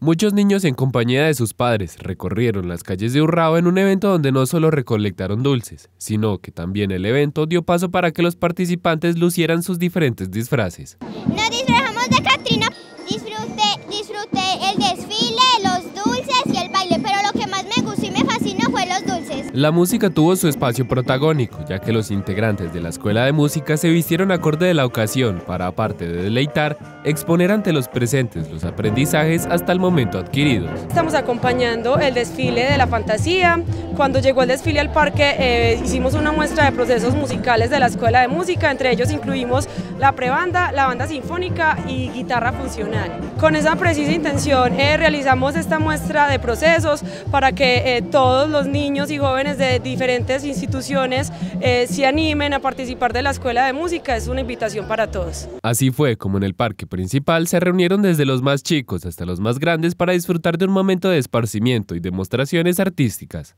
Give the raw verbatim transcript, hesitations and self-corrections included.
Muchos niños en compañía de sus padres recorrieron las calles de Urrao en un evento donde no solo recolectaron dulces, sino que también el evento dio paso para que los participantes lucieran sus diferentes disfraces. Nos disfrazamos de Catrina, disfruté, disfruté el desfile, los dulces y el baile, pero lo que más me gustó y me fascinó fue los dulces. La música tuvo su espacio protagónico, ya que los integrantes de la Escuela de Música se vistieron acorde de la ocasión para, aparte de deleitar, exponer ante los presentes los aprendizajes hasta el momento adquiridos. Estamos acompañando el desfile de la fantasía. Cuando llegó el desfile al parque eh, hicimos una muestra de procesos musicales de la Escuela de Música, entre ellos incluimos la prebanda, la banda sinfónica y guitarra funcional. Con esa precisa intención eh, realizamos esta muestra de procesos para que eh, todos los niños y jóvenes de diferentes instituciones eh, se animen a participar de la Escuela de Música. Es una invitación para todos. Así fue como en el parque principal se reunieron desde los más chicos hasta los más grandes para disfrutar de un momento de esparcimiento y demostraciones artísticas.